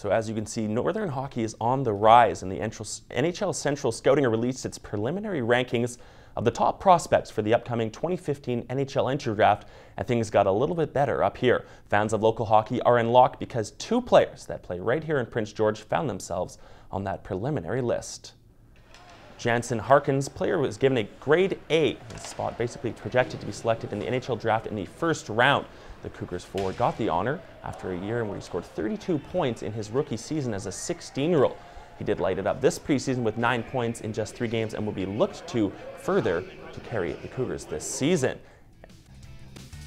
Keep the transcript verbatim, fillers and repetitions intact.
So as you can see, Northern hockey is on the rise, and the N H L Central Scouting released its preliminary rankings of the top prospects for the upcoming twenty fifteen N H L entry draft, and things got a little bit better up here. Fans of local hockey are in luck because two players that play right here in Prince George found themselves on that preliminary list. Jansen, Harkins, player was given a grade A. His spot basically projected to be selected in the N H L draft in the first round. The Cougars forward got the honor after a year in where he scored thirty-two points in his rookie season as a sixteen-year-old. He did light it up this preseason with nine points in just three games and will be looked to further to carry the Cougars this season.